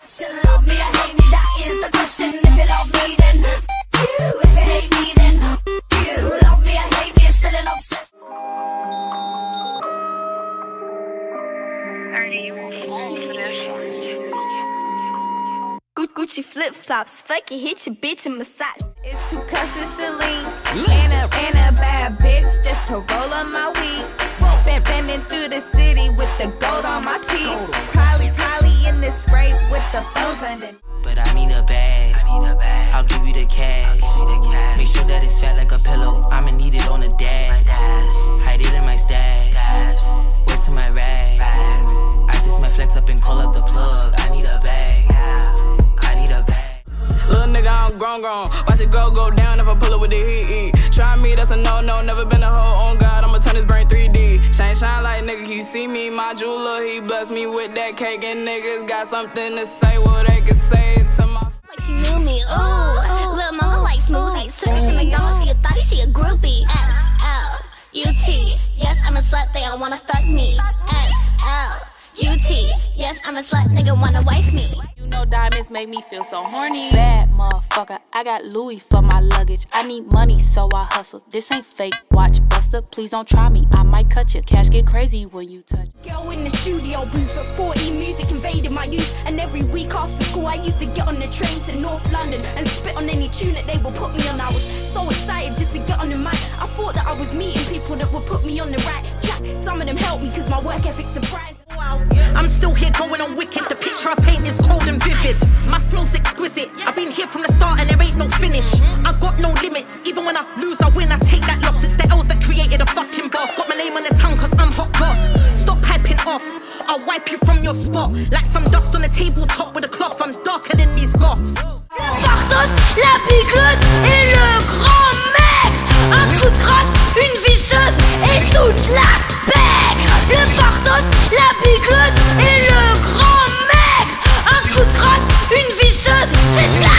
Love me or hate me, that is the question. If you love me, then you. If you hate me, then you. Love me or hate me, it's still an obsession. Gucci flip flops, fuck it, hit your bitch and massage. It's two cusses Celine and a bad bitch just to roll up my weed. Bending through the city with the gold on my teeth. Probably in the scrape with the foes under. But I need a bag. I'll give you the cash. Make sure that it's fat like a pillow. I'ma need it on the dash. Hide it in my stash. Word to my rag. I just might flex up and call up the plug. I need a bag. I need a bag. Little nigga, I'm grown. Watch it go down if I pull up with the heat. Try me, that's a no. Never been a hoe on God. I'ma turn his brain 3D. Shine like nigga, he see me, my jeweler. He bless me with that cake, and niggas got something to say. Well, they can say it to my. Like she knew me, ooh. Lil' mama like smoothies. Took me to McDonald's, she a thotty, she a groupie. S-L-U-T. Yes, I'm a slut, they all wanna fuck me. S-L-U-T. Yes, I'm a slut, nigga wanna waste me. You know diamonds make me feel so horny. Bad motherfucker, I got Louis for my luggage. I need money, so I hustle. This ain't fake, watch Buster. Please don't try me, I might cut you. Cash get crazy when you touch. Girl in the studio booth at 40, music invaded my youth. And every week after school I used to get on the train to North London and spit on any tune that they would put me on. I was so excited just to get on the mic. I thought that I was meeting people that would put me on the right track. Some of them helped me cause my work ethic surprised. I'm still here going on wicked. The picture I paint is cold and vivid. My flow's exquisite. I've been here from the start and there ain't no finish. I got no limits. Even when I lose, I win. I take that loss. It's the L's that created a fucking boss. Got my name on the tongue cause I'm hot boss. Stop piping off. I'll wipe you from your spot. Like some dust on a tabletop with a cloth. I'm darker than these goths. Le fardos, la biglotte et le grand mec. Un coup de crosse, une visseuse et toute la paix. Le fardos, la biglotte et le grand mec. Un coup de crosse, une visseuse, c'est ça.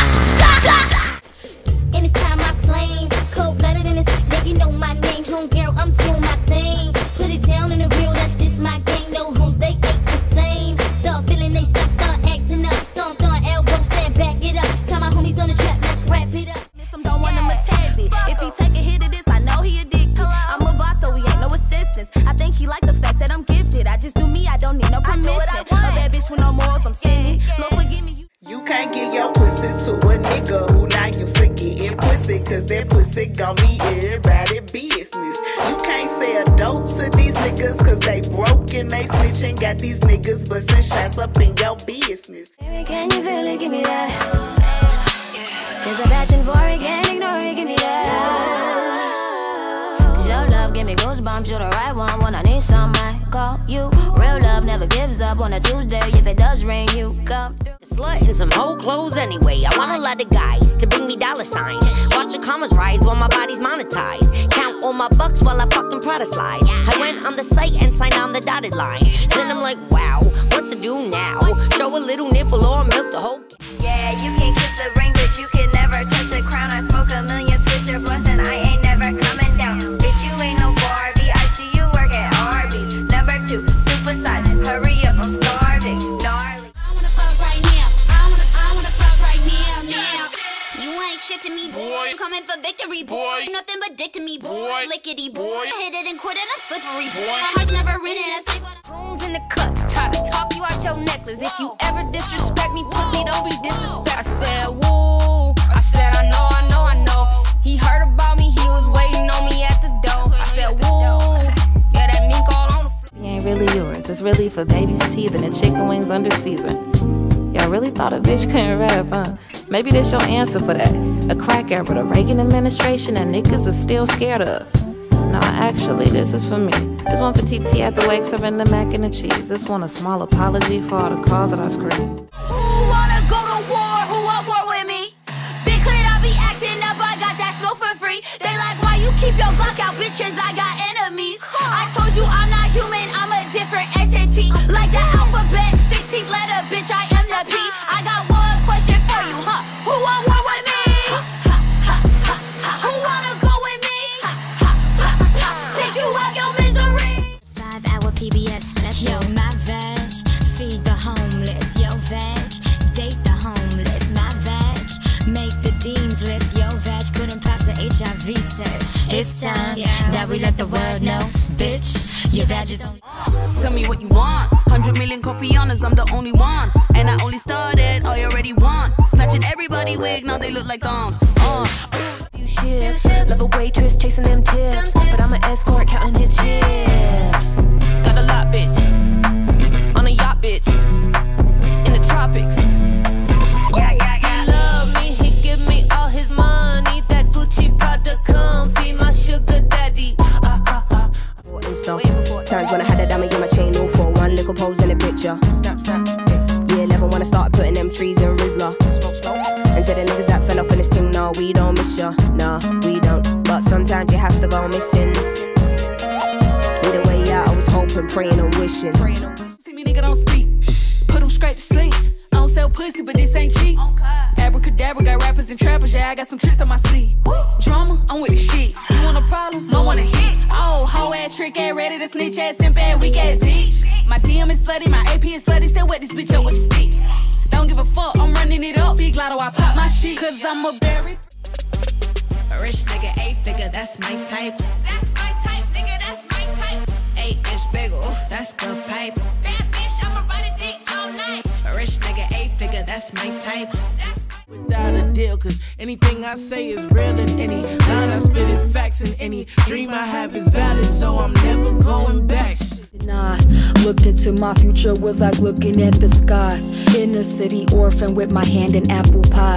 Anytime I flame, cold-blooded in this, then you know my name. Homegirl, I'm doing my thing. Put it down in the real, that's just my game. No homes, they ain't the same. Start feeling they self, start acting up. Start throwing elbows and back it up. Tell my homies on the track, let's wrap it up. Don't want him a tad bit. If he take a hit of this, I know he addicted. I'm a boss, so he ain't no assistance. I think he like the fact that I'm gifted. I just do me, I don't need no permission. A bad bitch with no morals, I'm singing. Lord forgive me. You can't give your pussy to a nigga who not used to getting pussy, cause that pussy gon' be everybody business. You can't sell dope to these niggas cause they broke and they snitching. Got these niggas bustin' shots up in your business. Baby, can you feel it? Give me that. There's a passion for it, can't ignore it, give me that. Cause your love give me goosebumps, you're the right one. When I need some, I call you. Real love never gives up on a Tuesday. If it does ring, you come through. Slut in some whole clothes anyway. I want a lot of guys to bring me dollar signs. Watch the commas rise while my body's monetized. Count all my bucks while I fucking Prada slide. I went on the site and signed on the dotted line. Then I'm like, wow, what to do now? Show a little nipple or milk the whole. Yeah, you can kiss the ring, but you can never touch the crown. I smoke a million Swisher blunts and I ain't never coming down. Bitch, you ain't no Barbie. I see you work at Arby's. Number 2, supersize. Hurry up, I'm starving. Gnarly. I wanna fuck right now. I wanna fuck right now. You ain't shit to me, boy. I'm coming for victory, boy. Nothing but dick to me, boy. Lickety, boy. I hit it and quit it, I'm slippery, boy. My heart's never written, I say what Rooms in the cut, try to talk you out your necklace. If you ever disrespect me, pussy, don't be disrespect. I said, woo. I said, I know. He heard about me, he was waiting on me at the door. I said, woo. Yeah, that mink all on the floor. It ain't really yours, it's really for baby's teeth and the chicken wings under season. Y'all really thought a bitch couldn't rap, huh? Maybe that's your answer for that. A crack era, the Reagan administration that niggas are still scared of. No, actually, this is for me. This one for TT at the wake serving the mac and the cheese. This one a small apology for all the calls that I screamed. Who wanna go to war? Who want war with me? Big clit, I be acting up, I got that smoke for free. They like, why you keep your Glock out, bitch, cause I got enemies. I told you I'm not human, I'm a different entity. Like the alphabet, 16th letter, bitch, I am the P. I got one question for you, huh? Who want war with me? Who wanna go with me? Take you out your misery. 5-hour PBS special. Yo, my veg, feed the homeless. Yo, veg, It's time that we let the world know, bitch, your badge is only. Tell me what you want. 100 million copianas, I'm the only one. And I only started, I already won. Snatching everybody wig, now they look like thumbs. Few shifts, love a waitress chasing them tips, but I'm an escort counting his chips. Got a lot, bitch. On a yacht, bitch. In the tropics. He love me, he give me all his money. That Gucci Prada comfy, my sugar daddy. Times when I had a diamond in my chain, all for one little pose in a picture. Snap, snap. Yeah, 11 when I started putting them trees in Rizla. Smoke, smoke. And to the niggas that fell off in this thing, no, we don't miss ya. No, we don't. But sometimes you have to go missing. Either way out, I was hoping, praying and wishing. See me nigga don't speak, put them straight to sleep. I don't sell pussy, but this ain't cheap. Abracadabra, got rappers and trappers, yeah, I got some tricks on my sleeve. Drama, I'm with the shit. You want a problem? I want a hit. Oh, hoe ass, trick ass, ready to snitch ass, simp ass, weak ass bitch. My DM is slutty, my AP is slutty, still wet this bitch up with the stick. Don't give a fuck, I'm running it up. Big lotto, I pop my shit, cause I'm a berry. A rich nigga, 8-figure, that's my type. That's my type, nigga, that's my type. 8-inch bagel, that's the pipe. That bitch, I'ma ride a dick all night. A rich nigga, 8-figure, that's my type. Without a deal, cause anything I say is real and any line I spit is facts and any dream I have is valid, so I'm never going back. Nah, looked into my future was like looking at the sky. Inner city orphan with my hand in apple pie.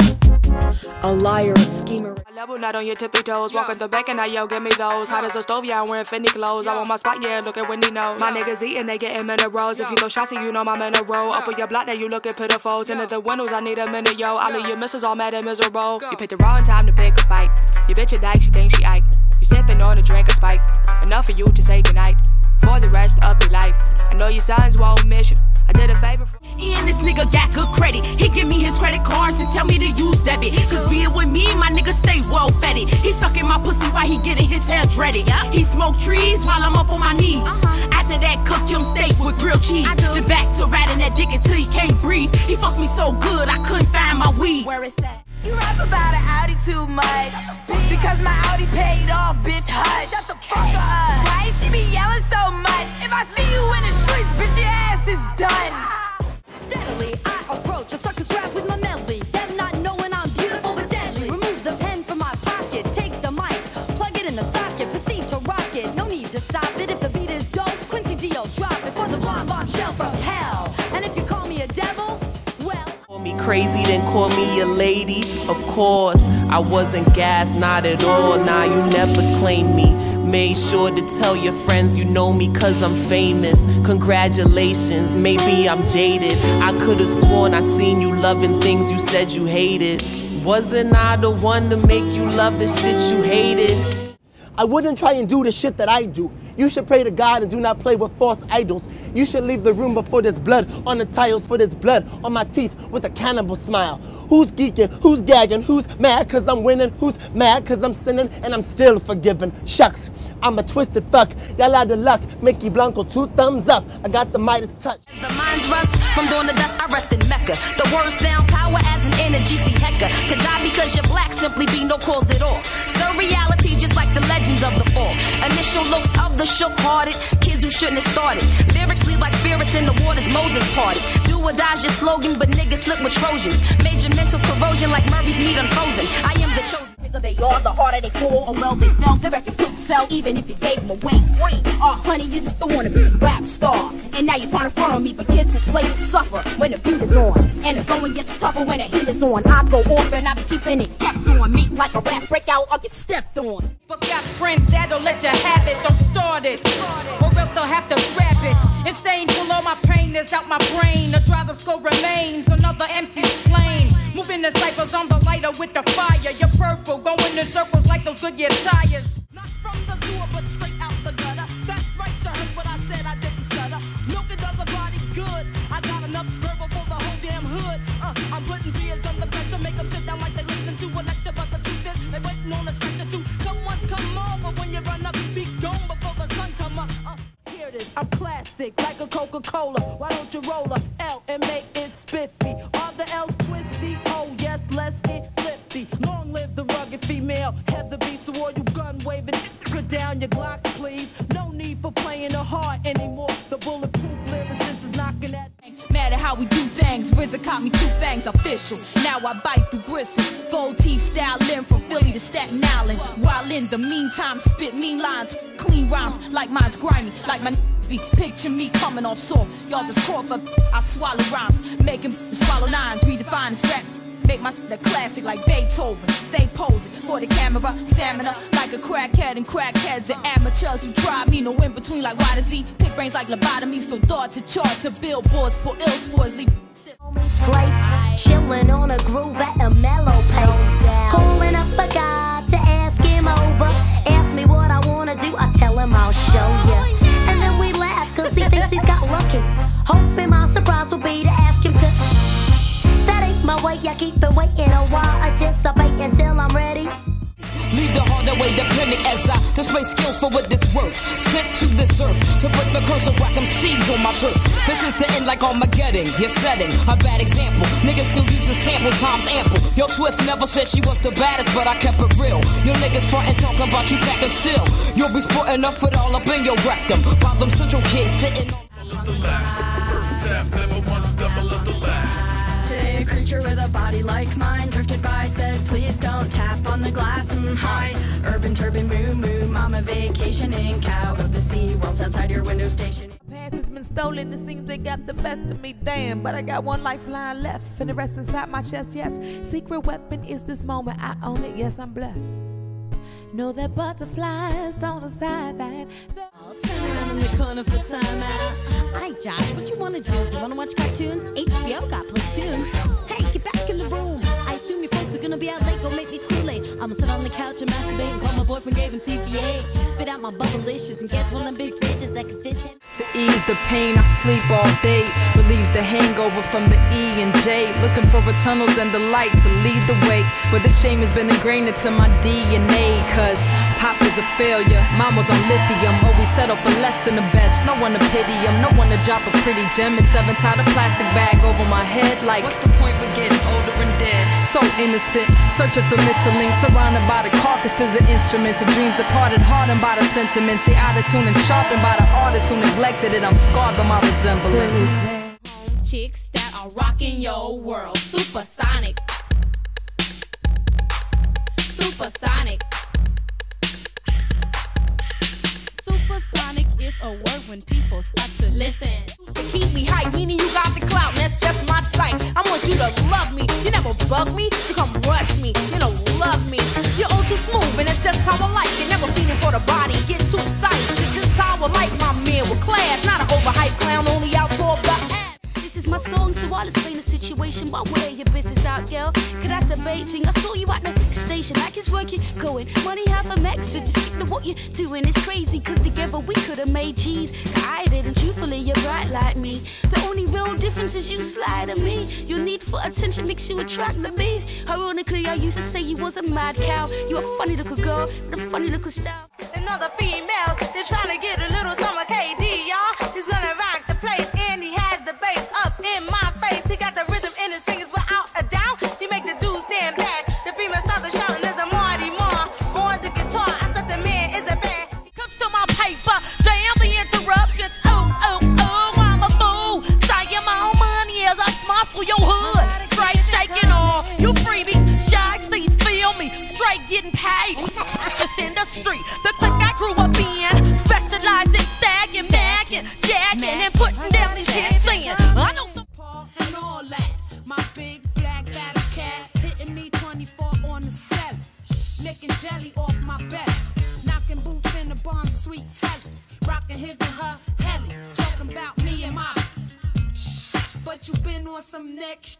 A liar, a schemer. Level not on your tippy toes. Walking the back and now yo, give me those. Hot as a stove, yeah, I'm wearing Fendi clothes. I want my spot, yeah, look at Wendy knows. My niggas eating, they getting minerals. If you throw shots, you know my mineral. Up on your block, now you looking pitiful. Tinted the windows, I need a minute, yo. All of your misses all mad and miserable. You picked the wrong time to pick a fight. Your bitch a dyke, she thinks she Ike. You sipping on a drink of spike. Enough for you to say goodnight for the rest of your life. I know your sons won't miss you. I did a favor for and this nigga got good credit. He give me his credit cards and tell me to use debit. Cause being with me, my nigga stay well fed. He sucking my pussy while he getting his hair dreaded. He smoke trees while I'm up on my knees. After that, cook him steak with grilled cheese. Then back to riding that dick until he can't breathe. He fucked me so good, I couldn't find my weed. Where is that? You rap about an Audi too much. Because my Audi paid off, bitch, hush. Shut the fuck up. Why she be yelling so much? If I see you in the streets, bitch, your ass is done. Steadily, I approach a circus rap with my melody. Them not knowing I'm beautiful but deadly. Remove the pen from my pocket, take the mic, plug it in the socket, proceed to rock it. No need to stop it if the beat is dope. Quincy Dio, drop it for the blonde bombshell from hell. And if you call me a devil, well. Call me crazy, then call me a lady. Of course, I wasn't gassed, not at all. Nah, you never claimed me. Made sure to tell your friends you know me cause I'm famous. Congratulations, maybe I'm jaded. I could've sworn I seen you loving things you said you hated. Wasn't I the one to make you love the shit you hated? I wouldn't try and do the shit that I do. You should pray to God and do not play with false idols. You should leave the room before there's blood on the tiles, for there's blood on my teeth with a cannibal smile. Who's geeking? Who's gagging? Who's mad cause I'm winning? Who's mad cause I'm sinning and I'm still forgiven? Shucks, I'm a twisted fuck. Y'all out of luck. Mickey Blanco, 2 thumbs up. I got the Midas touch. The mind's rust from dawn to dust. I rest in Mecca. The words sound power as an energy. See Hecka. To die because you're black simply be no cause at all. So reality just like the legends of the fall. Initial looks of the shook-hearted kids who shouldn't have started. Lyrics leave like spirits in the waters Moses parted. Do or die's your slogan, but niggas slip with Trojans. Major mental corrosion like Murray's meat unfrozen. I am the chosen. So they are, the harder they fall, or well they fell. The records couldn't sell, even if you gave them away free. Oh, honey, you just don't want to be a rap star. And now you're trying to front on me, but kids who play will suffer when the beat is on. And the going gets tougher when the heat is on. I go off and I be keeping it kept on me. Like a rap breakout, I'll get stepped on. But got friends that don't let you have it, don't start it. Or else they'll have to grab it. Insane till all my pain is out my brain. The drive of skull remains, another MC slain. Moving the ciphers on the lighter with the fire. You're purple, going in circles like those Goodyear tires. Not from the sewer, but straight out the gutter. That's right, you heard what I said, I didn't stutter. Milking does a body good. I got enough verbal for the whole damn hood. I'm putting beers under pressure, make them sit down like they listening to a lecture. But the truth is, they waiting on a stretcher to someone come over. When you run up, be gone before the sun come up. Here it is, I'm classic, like a Coca-Cola. Why don't you roll a L and make it spiffy? Are the L's twisty? Oh yes, let's get flippy. Long live the rugged female, Heather beats to all you gun wave. Mind your Glocks, please. No need for playing the hard anymore. The bulletproof lyricist is knocking at. Mad at how we do things. RZA caught me 2 things official. Now I bite through gristle. Gold teeth styling from Philly to Staten Island. While in the meantime, spit mean lines, clean rhymes like mine's grimy, like my. Picture me coming off soft. Y'all just cork up. I swallow rhymes, make him swallow nines. Redefine this rap. Make my the classic like Beethoven. Stay posing for the camera, stamina like a crackhead and crackheads and amateurs who try me. No in between like Y to Z. Pick brains like lobotomy. So thought to chart to billboards. Pull ill sports. Leave place, chillin' on a groove at a mellow pace. Calling up a guy to ask him over. Ask me what I wanna do, I tell him I'll show ya. And then we laugh cause he thinks he's got lucky. Hoping my surprise will be to ask him to. That ain't my way, I keep it waiting a while. Anticipate until I'm ready. Leave the hard away, depending as I display skills for what it's worth. Sent to this earth to break the curse of rock seeds on my turf. This is the end like Armageddon. You're setting a bad example. Niggas still using samples, times ample. Yo, Swift never said she was the baddest, but I kept it real. Yo, niggas frontin' talking about you packing still. You'll be sporting up it all up in your rectum. While them central kids sitting on. Today a creature with a body like mine drifted by, said please don't tap on the glass. Hi, urban turban moo moo, mama vacationing, cow of the sea, world's outside your window station. Past has been stolen, it seems they got the best of me, damn. But I got one lifeline left, and the rest inside my chest, yes. Secret weapon is this moment, I own it, yes, I'm blessed. Know that butterflies don't decide that. I'll turn around in the corner for time out. Hi Josh, what you wanna do? You wanna watch cartoons? HBO got Platoon. Hey, get back in the room. I assume your folks are gonna be out late, go make me Kool-Aid. I'ma sit on the couch and masturbate and call my boyfriend Gabe and CPA. Spit out my bubblicious and catch one of them big fridges that can fit 10. To ease the pain, I sleep all day. Relieves the hangover from the E and J. Looking for the tunnels and the light to lead the way. But the shame has been ingrained into my DNA. Cause pop is a failure, mom was on lithium. Always settle for less than the best. No one to pity him, no one to drop a pretty gem. And 7 tied a plastic bag over my head. Like, what's the point with getting older and dead? So innocent, searching for missing links. Surrounded by the carcasses of instruments and dreams departed, hardened by the sentiments. They out of tune and sharpened by the artists who neglected it. I'm scarred by my resemblance. Chicks that are rocking your world. Supersonic. Supersonic. Supersonic is a word when people start to listen. Keep me hype, meaning you got the clout, and that's just my type. I want you to love me, you never bug me, so come rush me, you know, love me. You're all too smooth, and that's just how I like it. Never feeling for the body, get too excited. It's just how I like my man with class, not an overhyped clown, only out for the ass. This is my song, so I'll explain the situation. But where your business out, girl? Cause that's a baiting. I saw you at the station, like it's working, going. Money half a max, so just stick to what you're doing. It's crazy, cause together we could have made cheese. I didn't, truthfully, you're bright like me. The only real difference is you slide at me. Your need for attention makes you attract to me. Ironically, I used to say you was a mad cow. You a funny little girl, with a funny little style. And other females, they're trying to get a little summer KD, y'all. He's gonna rock the place, and he has the bass up in my face. He got the rhythm in his fingers without a doubt. He make the dudes stand back. The female starts to shouting, there's a Marty Moore. On the guitar, I said the man is a bad. Comes to my paper, damn the interruptions. Oh, oh, oh, I'm a fool. Saying my own money as I smile for your hood. Straight shaking on you freebie. Shy, please feel me. Straight getting paid. Just in the street. The clique I grew up in. Specialize in stagging, bagging, jacking, and putting down these hits in. I know some Paul and all that. My big black battle cat hitting me 24 on the cellar. Licking jelly off my belly. Knocking boots in the bomb sweet tellers. Rocking his and her hellies. Talking about me and my. But you been on some next.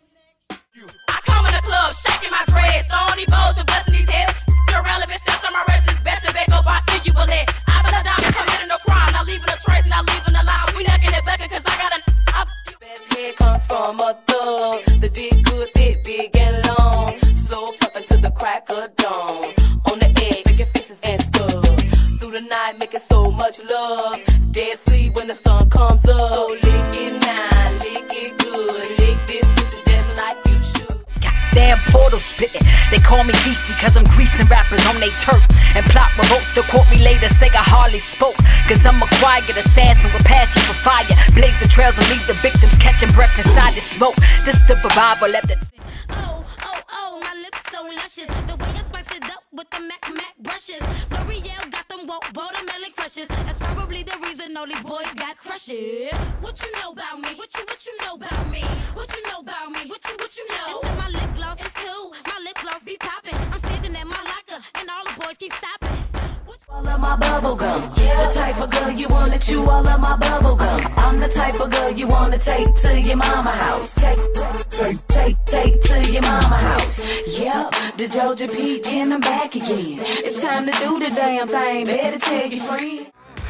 I come in the club, shaking my dreads, throwing these bows and busting these heads. You're relevant, steps on my residence, best to back up, I think you will let. I been a diamond, committing no crime, not leaving a trace, not leaving a line. We necking it begging, cause I got a. Best head comes from a thug. The dick good, thick, big and long. Slow fucking to the crack of dawn. On the edge, making fixes and stuff. Through the night, making so much love. Dead sweet when the sun comes up. So lick it now, lick it good. Lick this pussy just like you should. Damn portals spitting. They call me VC cause I'm greasing rappers on they turf. And plot revolts to quote me later, say I hardly spoke. Cause I'm a quiet assassin with passion for fire. Blaze the trails and leave the victims catching breath inside the smoke. This the revival left it. Oh, my lips so luscious. The way I spice it up with the Mac brushes. L'Oreal got them woke watermelon crushes. That's probably the reason all these boys got crushes. What you know about me? What you know about me? What you know about me? What you know? They said my lip gloss is cool. My lip gloss be popping. I'm standing at my locker and all the boys keep stopping. All of my bubble gum. The type of girl you wanna chew all of my bubble gum. I'm the type of girl you wanna take to your mama house. Take to your mama house. Yep, the Georgia Peach and I'm back again. It's time to do the damn thing. Better tell your friend.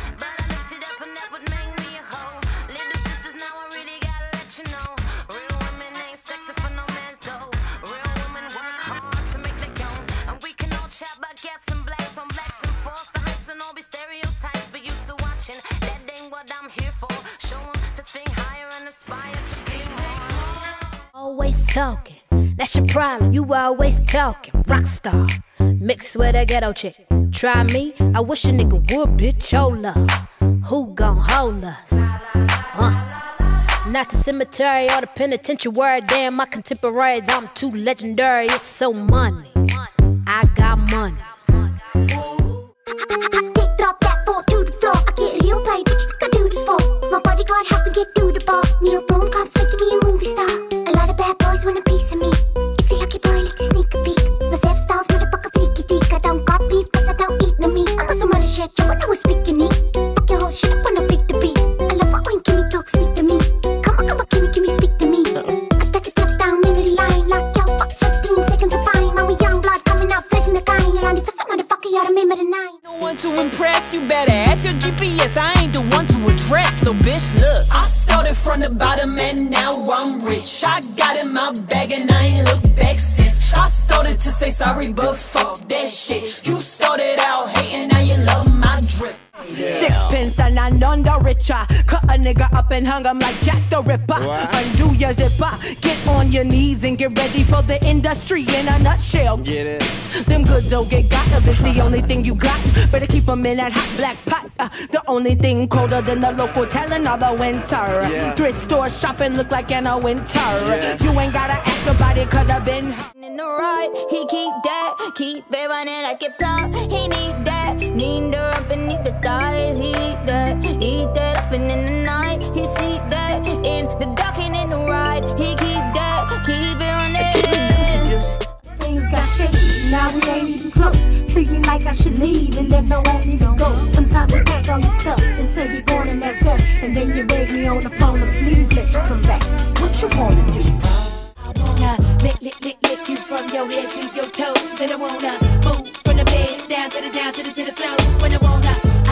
Always talking, that's your problem. You always talking. Rockstar, mixed with a ghetto chick. Try me, I wish a nigga would, bitch. Hold up, who gon' hold us? Not the cemetery or the penitentiary. Damn, my contemporaries, I'm too legendary. It's so money, I got money. Drop that four to the floor. I get real paid. What you think I do this for? My bodyguard help me get through the bar. Neil Blomkamp's making me a movie star. A lot of bad boys want a piece of me. If you're lucky boy, let the sneak a peek. My Zef style's motherfucker freaky deek. I don't got beef cause I don't eat no meat. I got some other shit, you wanna speak unique. Fuck your whole shit up when I freak the beat. I love it when Kimmy talk sweet to me. Come on, Kimmy, speak to me. I take a top down memory line. Lock your fuck 15 seconds of fine. I'm a young blood coming out, facing the guy. You're on the first motherfucker, you remember the nine. Want to impress, you better ask your GPS. I ain't the one to address, little bitch. Look, I started from the bottom and now I'm rich. I got in my bag and I ain't looked back since. I started to say sorry, but fuck that shit. You started out hating, now you love my drip. Sixpence and I'm none the richer. Cut a nigga up and hung him like Jack the Ripper. Undo your zipper, get on your knees and get ready for the industry in a nutshell. Get it? Them goods don't get got if it's the only thing you got. Better keep them in that hot black pot. The only thing colder than the local telling of the winter. Thrift store shopping look like in a winter. You ain't gotta ask about it cause I've been in the ride, he keep that, keep it running like a plow. He need that, need her up beneath the thighs. He eat that up and in the night. He see that in the dark and in the ride. He keep that, keep it running. Things got shaky, now we ain't even close. Treat me like I should leave and then don't want me to go. Sometimes we pack all your stuff and say you're going and that's good. And then you beg me on the phone to please let you come back. What you wanna do? I wanna lick you from your head to your toes. And I wanna move from the bed down to the floor. When I wanna,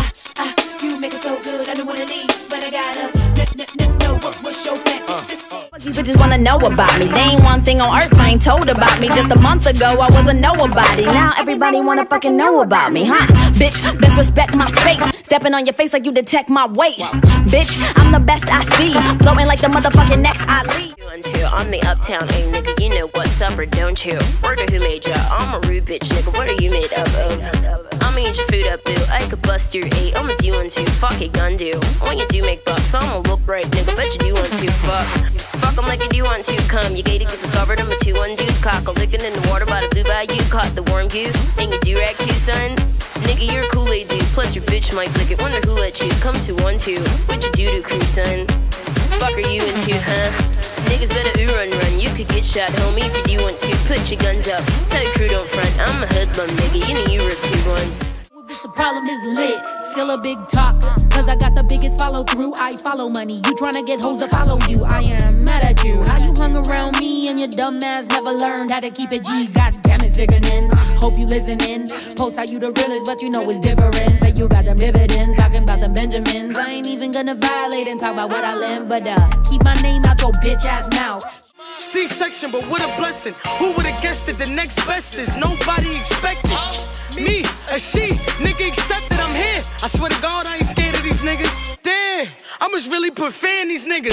you make it so good, I don't wanna leave. But I gotta know what's your fantasy. These bitches wanna know about me. They ain't one thing on earth I ain't told about me. Just a month ago I was a nobody. Now everybody wanna fucking know about me, huh? Bitch, best respect my space. Stepping on your face like you detect my weight. Bitch, I'm the best I see. Blowing like the motherfucking next Ali. I'm the uptown A nigga, you know what's up or don't you? Word of who made ya? I'm a rude bitch nigga, what are you made up of? I'ma eat your food up, boo. I could bust your 8, I'ma do one too. Fuck it, gun do. When you do make bucks, I'ma look right, nigga. Bet you do want to. Fuck 'em like you do want to. Come, you gated, get discovered. I'm a 2-1 deuce. Cock a lickin' in the water by the blue bayou. Caught the warm goose, and you do rag too, son. Nigga, you're a Kool-Aid dude. Plus your bitch might lick it. Wonder who let you come to 1-2. What you do to crew, son? Fuck are you into, huh? Niggas better run. You could get shot, homie, if you do want to. Put your guns up. Tell your crew don't front. I'm a hoodlum, nigga. You know you were 2-1. The problem is lit, still a big talker. Cause I got the biggest follow through. I follow money, you tryna get hoes to follow you. I am mad at you. How you hung around me and your dumb ass never learned how to keep it G. God damn it, sickening. Hope you listening. Post how you the realest, but you know it's different. Say you got them dividends, talking about them Benjamins. I ain't even gonna violate and talk about what I learned, but keep my name out your bitch ass mouth. C-section, but what a blessing. Who would've guessed it? The next best is nobody expected. Me, a she, nigga accepted, I'm here. I swear to God, I ain't scared of these niggas. Damn, I must really put fear in these niggas. Because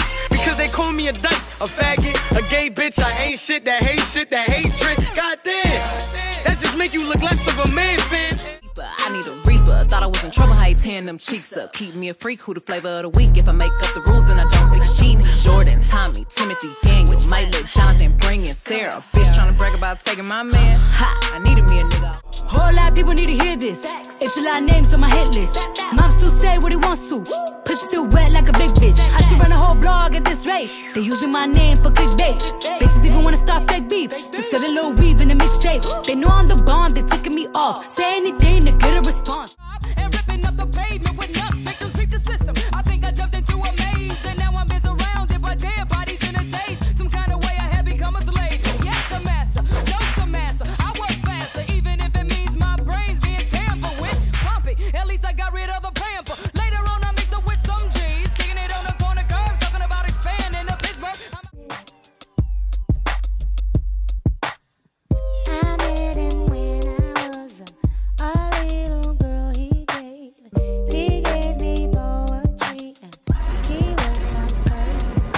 cause they call me a dyke, a faggot, a gay bitch. I ain't shit, that hate shit, that hatred. Goddamn, that just make you look less of a man, fam. I need a reaper. Thought I was in trouble, how you tearing them cheeks up. Keep me a freak, who the flavor of the week. If I make up the rules, then I don't think it's cheating. Jordan, Tommy, Timothy, Daniel, might let Jonathan bring in Sarah. Bitch trying to brag about taking my man. Ha, I needed me a nigga. Whole lot of people need to hear this. It's a lot of names on my hit list. Mom still say what he wants to. Pussy still wet like a big bitch. I should run a whole blog at this rate. They using my name for clickbait. Bitches even wanna start fake beef. To sell a little weave in the mixtape. They know I'm the bomb, they ticking me off. Say anything to get a response. And ripping up the pavement with enough victims beat the system. I think I jumped into a maze, and now I'm surrounded by dead bodies in a daze. Some kind of way I have become a slave. Yes, a master, no, some master. I work faster, even if it means my brain's being tampered with. Pump it, at least I got rid of the pamper. Later on, I mix it with some G's, kicking it on the corner curb, talking about expanding to Pittsburgh. I met him when I was a little girl. He gave me poetry. He was my first.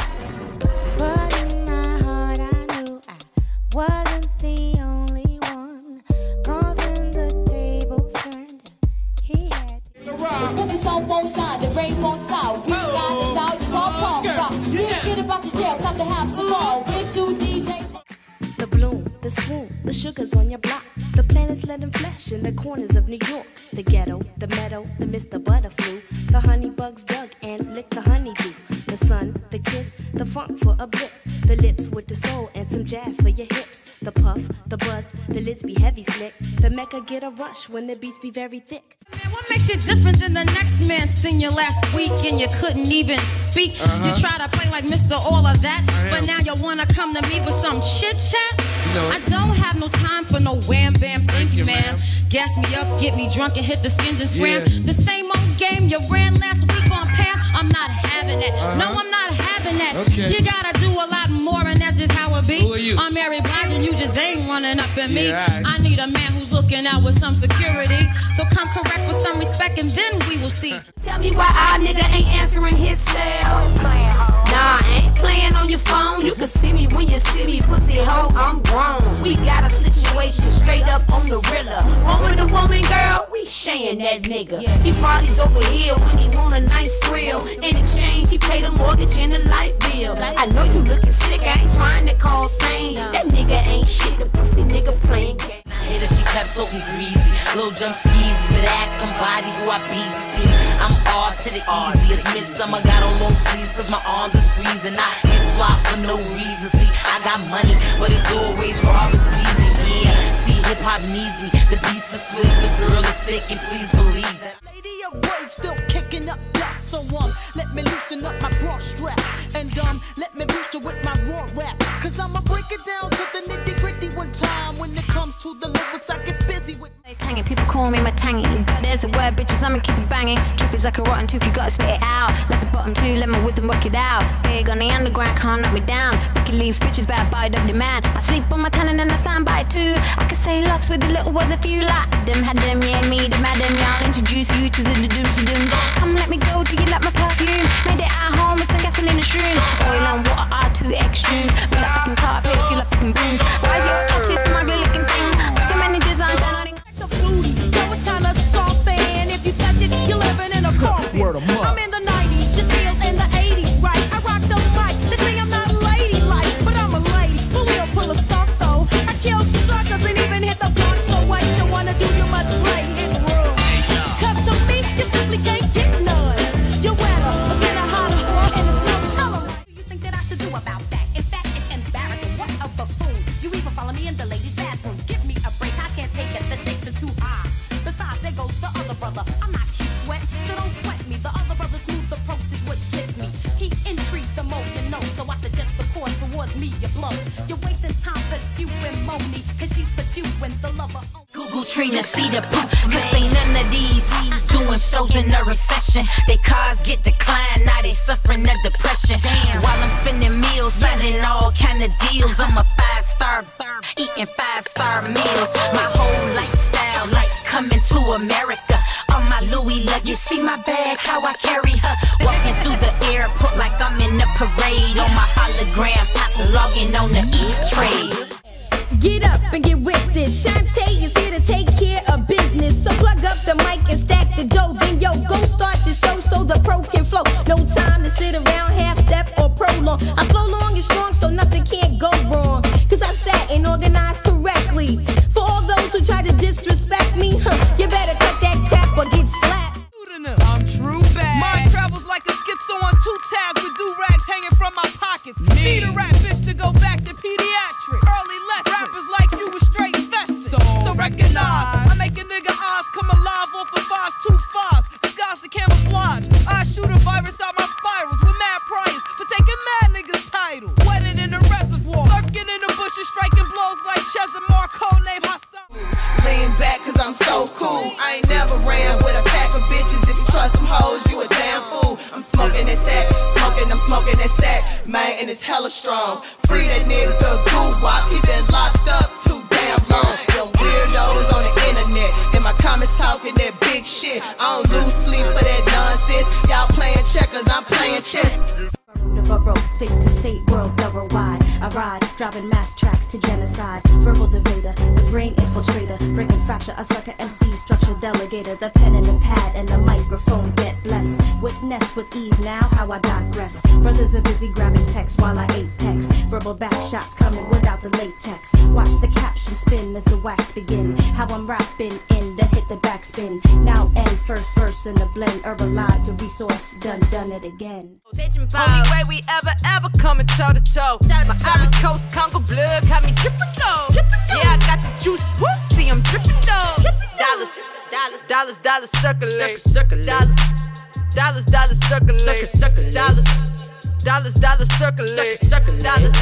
But in my heart I knew I wasn't the only one. 'Cause when the tables turned, he had to. Cause the sun won't shine, the rain won't stop. We got the style you call punk rock. Just get about the jail, stop to have some fun. With two DJs. The bloom, the swoon, the sugars on your block. The planets letting flesh in the corners of New York. The ghetto, the meadow, the Mr. Butterflu. The honey bugs dug and licked the honeydew. The sun, the kiss, the funk for a bliss. The lips with the soul and some jazz for your hips. The puff, the buzz, the lids be heavy slick. The Mecca get a rush when the beats be very thick. Man, what makes you different than the next man seen you last week and you couldn't even speak? You try to play like Mr. All of that, but now you wanna come to me with some chit chat? I don't have no time for no wham bam, thank you, ma'am. Gas me up, get me drunk and hit the skins and scram. The same old game you ran last week on Pam. I'm not having that. No, I'm not having that. You gotta do a lot more, and that's just how it be. Who are you? I'm Mary Blige, and you just ain't running up in me. Yeah, right. I need a man who's looking out with some security. So come correct with some respect, and then we will see. Tell me why our nigga ain't answering his cell. Nah, I ain't playing on your phone. You can see me when you see me, pussy hoe, I'm grown. We got a situation straight up on the rilla. Woman to woman, girl, we shayin' that nigga. He parties over here when he want a nice thrill. In exchange, he pay the mortgage and the light bill. I know you looking sick, I ain't trying to cause pain. That nigga ain't shit, the pussy nigga playing game. I hit her, she kept so greasy. Little jump skis, but ask somebody who I be. See, I'm all to the easiest. Midsummer got on long sleeves, cause my arms is freezing. I hands fly for no reason. See, I got money, but it's always robber season. Yeah, see, hip hop needs me. The beats are Swiss, the girl is sick, and please believe that. Lady of rage still kicking up dust. So let me loosen up my bra strap. And let me boost you with my raw rap. Cause I'ma break it down to the nitty gritty one time. When it comes to the lyrics, I get busy with tangy, people call me my tangy. But there's a word, bitches, I'ma keep it banging. Truth is like a rotten tooth, you gotta spit it out. Let the bottom two, let my wisdom work it out. Big on the underground, can't knock me down. Wicked leaves, bitches better buy it up the man. I sleep on my talent and I stand by it too. I can say lots with the little words if you like them. Had them, yeah, me, the madam, yeah. I'll introduce you to the dooms and dooms. Come let me go, do you like my perfume? Made it at home with some gasoline and shrooms. Oil and water are two extremes. We like fucking carpets, you like fucking booms. Why is your too smugly looking thing? The managers aren't done on the booty. Yo, it's kinda soft, and if you touch it, you're living in a coffin. I'm in the 90s, you're still in the 80s, right? I rock the mic. They say I'm not ladylike, but I'm a lady. But we don't pull a stunt though. I kill suckers and even hit the block. So what you wanna do? You must play it room. Cause to me, you simply can't get none. You're wetter, a bit of hotter, and it's no telling. What do you think that I should do about that? In fact, it's embarrassing. What a buffoon. You even follow me in the ladies' bathroom. Give me a break, I can't take it. The stakes are too high. Besides, there goes the other brother. I'm not cute sweat, so don't sweat me. The other brother's smooth approach is what gets me. He intrigues the more you know, so I suggest the course towards me, you blow. You're wasting time pursuing Moni, cause she's pursuing the lover. Google Trina, see the proof. Cause ain't none of these doing shows in a recession. They cars get declined, now they suffering the depression. While I'm spending meals, signing all kind of deals. I'm a 5-star, eating 5-star meals. My whole lifestyle like coming to America. On my Louis Taylor. You see my bag, how I carry her. Walking through the airport like I'm in a parade. On my hologram, logging on the E-Trade. Get up and get with this. Shantae is here to take care of business. So plug up the mic and stack the dough. Then yo, go start the show so the pro can flow. No time to sit around, half step or prolong. I flow long and strong so nothing can't go wrong. Cause I sat and organized correctly. For all those who try to disrespect me, you better cut that crap or get slapped. I'm true bad. Mine travels like a schizo on 2 tabs with do-rags hanging from my pockets. Me the rap bitch to go back to pediatric. Early less rappers like you was straight infested. So recognize, I make a nigga eyes come alive off of 525s. Disguise the camouflage. I shoot a virus out my spirals with mad priors for taking mad niggas' title. Wedded in the reservoir, lurking in the bushes, striking blows like Chesimar, codename Hassan. Lean back cause I'm so cool. I ain't never ran with a pack of bitches. If you trust them hoes, you a damn fool. I'm smoking that sack, I'm smoking that sack. Man, and it's hella strong. Free that nigga Goo-Wop, he been locked up too damn long. Them weirdos on the internet, in my comments talking that big shit. I don't lose sleep for that nonsense. Y'all playing checkers, I'm playing chess. State to state, world double wide. I ride, driving mass tracks to genocide. Verbal devader, the brain infiltrator. Break and fracture, a sucker MC, structure delegator. The pen and the pad and the microphone get blessed. Witness with ease now, how I digress. Brothers are busy grabbing text while I apex. Verbal back shots coming without the latex. Watch the caption spin as the wax begin. How I'm rapping in, then hit the backspin. Now end first verse in the blend. Herbalize the resource, done it again. Only way we ever coming toe to toe. My Ivory Coast Congo blood got me drippin' though. Yeah, I got the juice. Whoop, see I'm drippin' though. Dollars circulate. Dollars circulate. Dollars circulate.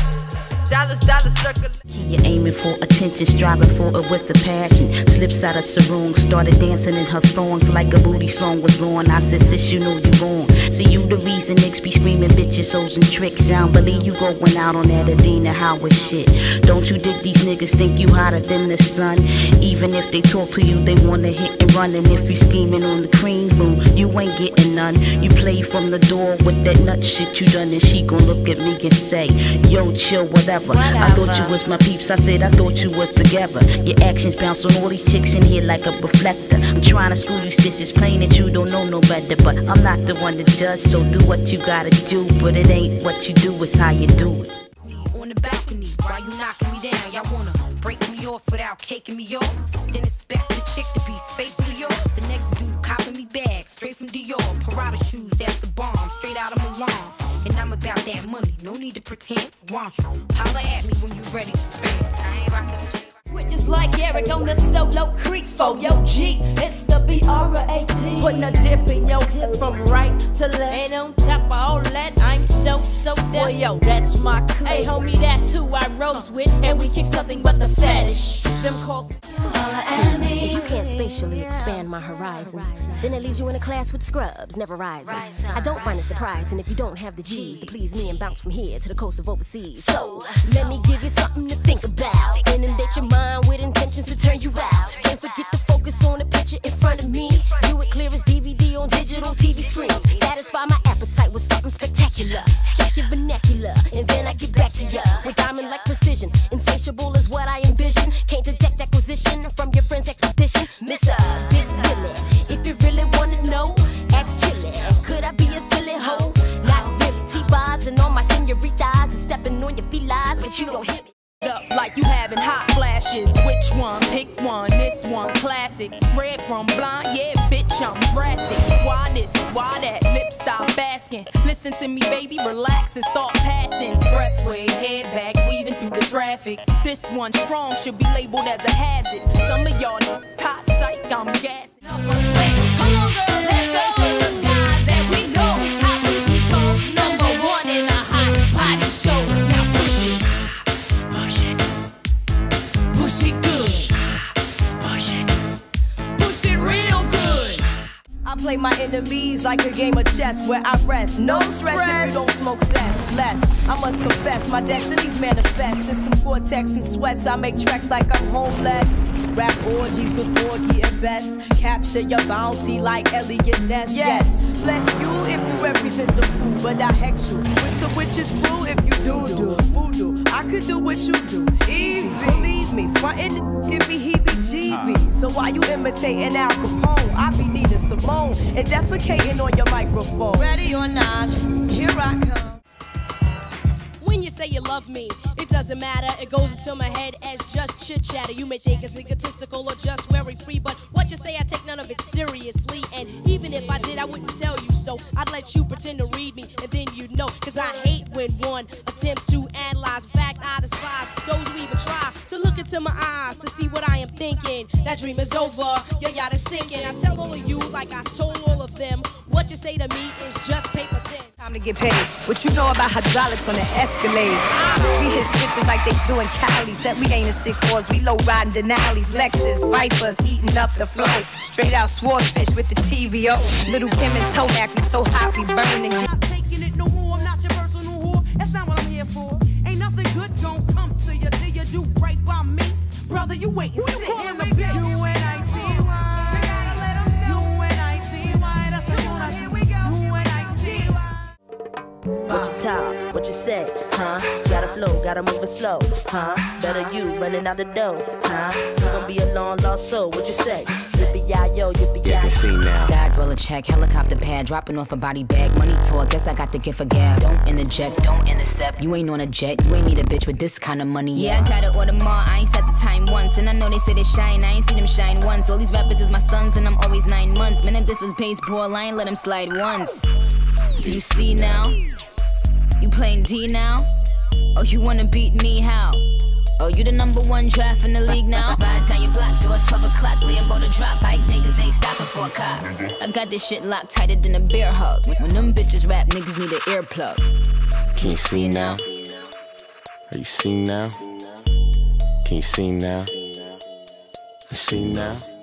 Dollars circulate. You're aiming for attention, striving for it with a passion. Slips out of sarong, started dancing in her thongs like a booty song was on. I said, sis, you know you wrong. See, you the reason niggas be screaming bitches, hoes and tricks. I don't believe you going out on that Adina Howard shit. Don't you dig these niggas think you hotter than the sun? Even if they talk to you, they wanna hit and run. And if you scheming on the cream room, you ain't getting none. You play from the door with that nut shit you done, and she gon' look at me and say, yo, chill, whatever. I thought you was my peeps, I said I thought you was together. Your actions bounce on all these chicks in here like a reflector. I'm trying to school you sis, it's plain that you don't know no better. But I'm not the one to judge, so do what you gotta do. But it ain't what you do, it's how you do it. On the balcony, while you knocking me down, y'all wanna break me off without caking me off. Then expect the chick to be faithful to you. The next dude copping me bags, straight from Dior. Parada shoes, that's the bomb, straight out of Milan. And I'm about that money, no need to pretend. Want you? Holler at me when you ready to spend. I ain't rockin' with you. Just like Eric on the solo creek for yo G, it's the B-R-A-T. Putting a dip in your hip from right to left. And on top of all that, I'm so down. Boy, yo, that's my clique. Hey homie, that's who I rose with, and we kicks nothing but the fetish. Them calls. See, if you can't spatially expand my horizons, then it leaves you in a class with scrubs, never rising. I don't find it surprising if you don't have the G's to please me and bounce from here to the coast of overseas. So, let me give you something to think about. Inundate your mind with intentions to turn you out. Can't forget to focus on the picture in front of me. Do it clear as DVD on digital TV screens. Satisfy my appetite with something spectacular. Check your vernacular, and then I get back to ya with diamond-like precision. Insatiable is what I envision. Can't detect acquisition from your friend's expedition. Mr. Big Billy, if you really wanna know, ask Chili. Could I be a silly hoe? Not really. T-bars and all my senoritas and stepping on your felines, but you don't hit me. Up like you having hot flashes. Which one? Pick one. This one classic. Red from blind, yeah, bitch, I'm drastic. Why this? Why that? Lip stop asking. Listen to me, baby, relax and start passing. Expressway, head back, weaving through the traffic. This one strong should be labeled as a hazard. Some of y'all hot psych, I'm gassing. Come on, girl, let's go. The guys that we know how to become #1 in a hot body show. Now push it. Push it good. Push it real good. I play play my enemies like a game of chess where I rest. No stress if you don't smoke cess. Less, I must confess, my destinies manifest. In some Cortex and sweats, I make tracks like I'm homeless. Rap orgies before getting best. Capture your bounty like Elliot Ness. Yes, bless you if you represent the food, but I hex you with some witches brew if you do voodoo. I could do what you do, easy. Believe me, frontin' give me heebie-jeebies. So why you imitating Al Capone? I be needing Simone and defecating on your microphone. Ready or not, here I come. When you say you love me, it doesn't matter. It goes into my head as just chit chatter. You may think it's egotistical or just very free, but what you say, I take none of it seriously. And even if I did, I wouldn't tell you so. I'd let you pretend to read me, and then you'd know. Cause I hate when one attempts to analyze. In fact, I despise those who even try to look into my eyes to see what I am thinking. That dream is over, your yacht is sinking. I tell all of you, like I told all of them, what you say to me is just paper thin. Time to get paid. What you know about hydraulics on the Escalade? We hit switches like they do in Cali. Said we ain't in 6-4s, we low riding Denali's. Lexus, Vipers, eating up the flow. Straight out swordfish with the TVO. Little Kim and Tomac, we so hot we burning. I'm not taking it no more, I'm not your personal whore. That's not what I'm here for. Ain't nothing good gon' come to you till you do right by me. Brother, you wait and sit in the bitch. What you talk, what you say, huh? Gotta flow, gotta move it slow, huh? Better you running out the dough, huh? You gon' be a long lost soul, what you say? Yippee-yi-yo, yippee-yi-yo. See now. Sky roll a check, helicopter pad, dropping off a body bag. Money talk, guess I got the gift of gab. Don't interject, don't intercept. You ain't on a jet, you ain't meet a bitch with this kind of money. Yeah, I gotta order more, I ain't set the time once. And I know they say they shine, I ain't see them shine once. All these rappers is my sons, and I'm always 9 months. Man, if this was baseball, I ain't let him slide once. Do you see now? You playing D now? Oh, you wanna beat me, how? Oh, you the #1 draft in the league now? Ride down your block, doors 12 o'clock, Lambo to drop. Bike niggas ain't stopping for a cop. I got this shit locked tighter than a bear hug. When them bitches rap, niggas need an earplug. Can you see now? Are you see now? Can you see now? You see now?